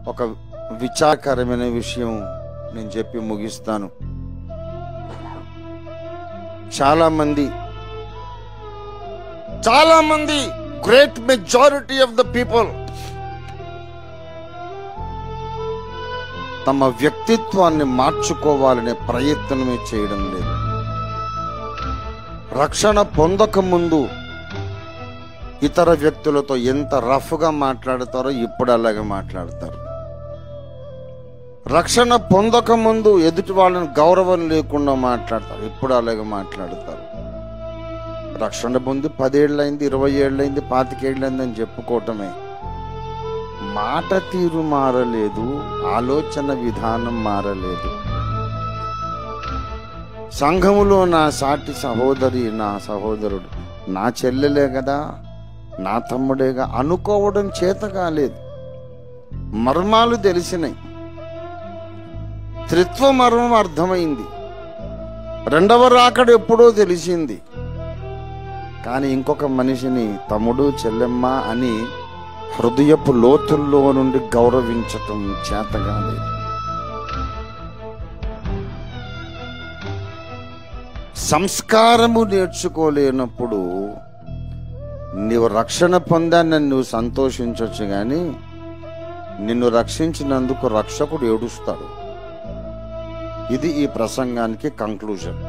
ఒక విచారకరమైన విషయం నేను చెప్పి ముగిస్తాను. చాలా మంది great majority of the people తమ వ్యక్తిత్వాన్ని మార్చుకోవాలనే ప్రయత్నమే చేయడం లేదు. రక్షణ పొందక ముందు ఇతర వ్యక్తులతో ఎంత రఫ్గా మాట్లాడతారో ఇప్పుడు అలాగే మాట్లాడతారు. రక్షణ పొందక ముందు ఎదుటి వాళ్ళని గౌరవం లేకుండా మాట్లాడతారు, ఇప్పుడు అలాగే మాట్లాడతారు. రక్షణ పొంది 10 ఏళ్ళైంది, 20 ఏళ్ళైంది, 25 ఏళ్ళైంది అని చెప్పుకోవటమే. మాట తీరు మారలేదు, ఆలోచన విధానం మారలేదు. సంఘములో నా సాటి సహోదరి, నా సహోదరుడు, నా చెల్లెలే కదా, నా తమ్ముడేగా అనుకోవడం చేత కాలేదు. మర్మాలు తెలిసినాయి, త్రిత్వ మర్మం అర్థమైంది, రెండవ రాకడ ఎప్పుడో తెలిసింది. కానీ ఇంకొక మనిషిని తమ్ముడు చెల్లెమ్మ అని హృదయపు లోతుల్లో నుండి గౌరవించటం చేత కాలేదు. సంస్కారము నేర్చుకోలేనప్పుడు నీవు రక్షణ పొందానని నువ్వు సంతోషించవచ్చు, కానీ నిన్ను రక్షించినందుకు రక్షకుడు ఏడుస్తాడు. ఇది ఈ ప్రసంగానికి కంక్లూజన్.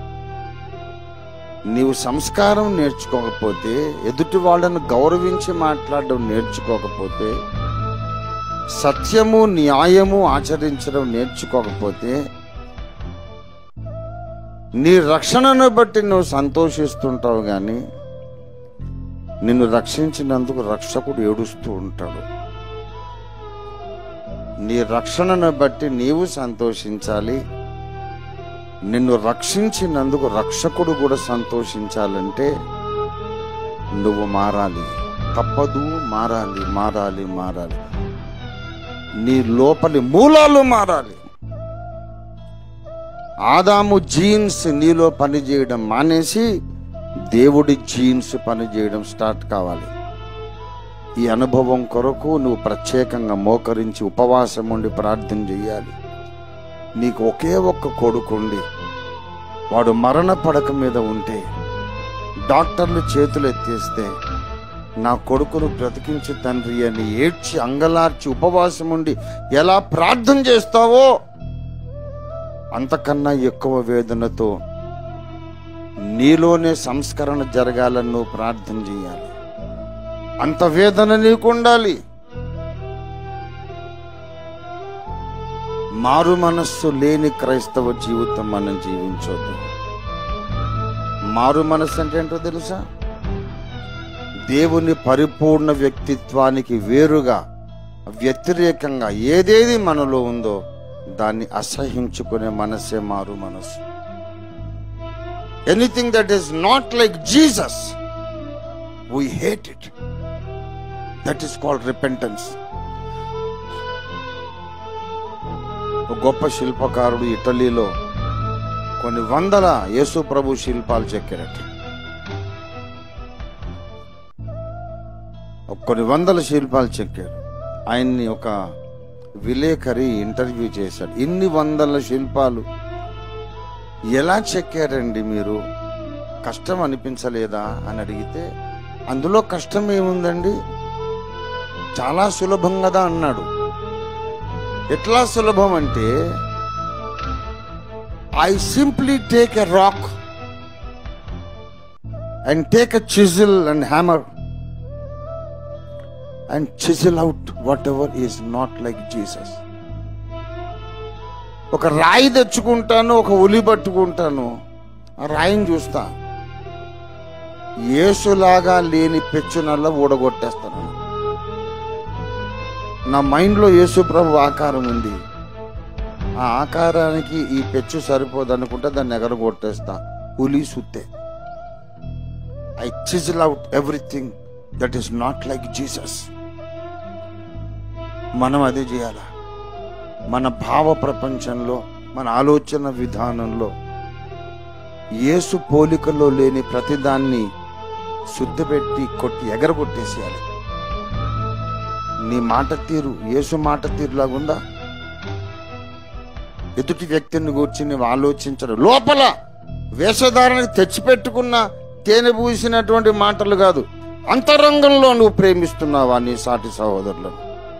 నీవు సంస్కారం నేర్చుకోకపోతే, ఎదుటి వాళ్ళను గౌరవించి మాట్లాడడం నేర్చుకోకపోతే, సత్యము న్యాయము ఆచరించడం నేర్చుకోకపోతే, నీ రక్షణను బట్టి నువ్వు సంతోషిస్తుంటావు, కానీ నిన్ను రక్షించినందుకు రక్షకుడు ఏడుస్తూ ఉంటాడు. నీ రక్షణను బట్టి నీవు సంతోషించాలి, నిన్ను రక్షించినందుకు రక్షకుడు కూడా సంతోషించాలంటే నువ్వు మారాలి. తప్పదు, మారాలి. నీ లోపలి మూలాలు మారాలి. ఆదాము జీన్స్ నీలో పనిచేయడం మానేసి దేవుడి జీన్స్ పనిచేయడం స్టార్ట్ కావాలి. ఈ అనుభవం కొరకు నువ్వు ప్రత్యేకంగా మోకరించి ఉపవాసం ఉండి ప్రార్థన చేయాలి. నీకు ఒకే ఒక్క కొడుకుండి వాడు మరణ పడక మీద ఉంటే, డాక్టర్లు చేతులు ఎత్తేస్తే, నా కొడుకును బ్రతికించు తండ్రి అని ఏడ్చి అంగలార్చి ఉపవాసం ఉండి ఎలా ప్రార్థన చేస్తావో అంతకన్నా ఎక్కువ వేదనతో నీలోనే సంస్కరణ జరగాలని నువ్వు ప్రార్థన చేయాలి. అంత వేదన నీకు ఉండాలి. మారు మనస్సు లేని క్రైస్తవ జీవితం మనం జీవించొద్దు. మారు మనస్సు అంటే ఏంటో తెలుసా? దేవుని పరిపూర్ణ వ్యక్తిత్వానికి వేరుగా, వ్యతిరేకంగా ఏదేది మనలో ఉందో దాన్ని అసహించుకునే మనస్సే మారు మనస్సు. Anything that is not like Jesus, we hate it. That is called repentance. ఒక గొప్ప శిల్పకారుడు ఇటలీలో కొన్ని వందల యేసు ప్రభు శిల్పాలు చెక్కారట. కొన్ని వందల శిల్పాలు చెక్కారు. ఆయన్ని ఒక విలేకరి ఇంటర్వ్యూ చేశాడు. ఇన్ని వందల శిల్పాలు ఎలా చెక్కారండి మీరు, కష్టం అనిపించలేదా అని అడిగితే, అందులో కష్టం ఏముందండి, చాలా సులభం కదా అన్నాడు. ఎట్లా సులభం అంటే, I simply take a rock and take a chisel and hammer and chisel out whatever is not like Jesus. ఒక రాయి తెచ్చుకుంటాను, ఒక ఉలి పట్టుకుంటాను, ఆ రాయిని చూస్తా, యేసులాగా లేని పెచ్చునల్లా ఊడగొట్టేస్తాను. నా మైండ్లో యేసు ప్రభు ఆకారం ఉంది, ఆ ఆకారానికి ఈ పెచ్చు సరిపోదు అనుకుంటే దాన్ని ఎగరగొట్టేస్తా. ఉలి సుత్తే. I chisel out everything that is not like Jesus. మనం అదే చేయాలా. మన భావ ప్రపంచంలో, మన ఆలోచన విధానంలో యేసు పోలికలో లేని ప్రతిదాన్ని శుద్ధపెట్టి కొట్టి ఎగరగొట్టేసేయాలి. నీ మాట తీరు యేసు మాట తీరులాగుందా? ఎదుటి వ్యక్తిని గురించి నువ్వు ఆలోచించడు. లోపల వేషధారణకు తెచ్చిపెట్టుకున్న తేనె పూసినటువంటి మాటలు కాదు, అంతరంగంలో నువ్వు ప్రేమిస్తున్నావా నీ సాటి సహోదరులను?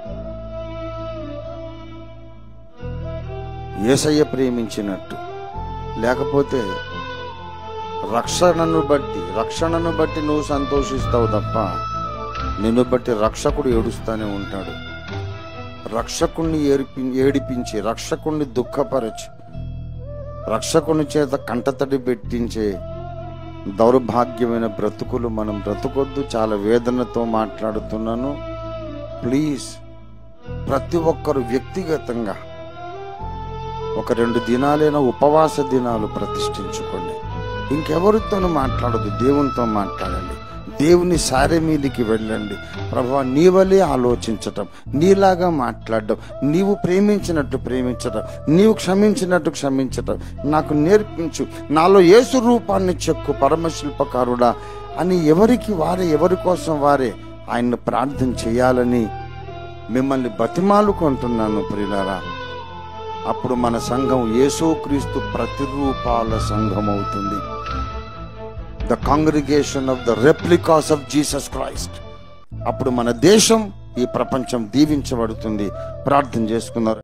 యేసయ్య ప్రేమించినట్టు. లేకపోతే రక్షణను బట్టి నువ్వు సంతోషిస్తావు తప్ప నిన్ను బట్టి రక్షకుడు ఏడుస్తూనే ఉంటాడు. రక్షకుణ్ణి ఏడిపించి, రక్షకుణ్ణి దుఃఖపరచి, రక్షకుని చేత కంటతడి పెట్టించే దౌర్భాగ్యమైన బ్రతుకులు మనం బ్రతుకొద్దు. చాలా వేదనతో మాట్లాడుతున్నాను. ప్లీజ్ ప్రతి ఒక్కరు వ్యక్తిగతంగా ఒక 2 దినాలైనా ఉపవాస దినాలు ప్రతిష్ఠించుకోండి. ఇంకెవరితోనూ మాట్లాడదు, దేవునితో మాట్లాడండి. దేవుని సారె మీదికి వెళ్ళండి. ప్రభువా, నీ వలే ఆలోచించటం, నీలాగా మాట్లాడడం, నీవు ప్రేమించినట్టు ప్రేమించటం, నీవు క్షమించినట్టు క్షమించటం నాకు నేర్పించు. నాలో యేసు రూపాన్ని చెక్కు పరమశిల్పకారుడా అని ఎవరి కోసం వారే ఆయన్ని ప్రార్థన చేయాలని మిమ్మల్ని బతిమాలుకుంటున్నాను ప్రియులారా. అప్పుడు మన సంఘం యేసుక్రీస్తు ప్రతిరూపాల సంఘం అవుతుంది. The congregation of the replicas of Jesus Christ. అప్పుడు మన దేశం, ఈ ప్రపంచం దీవించబడుతుంది. ప్రార్థన చేసుకున్నారు.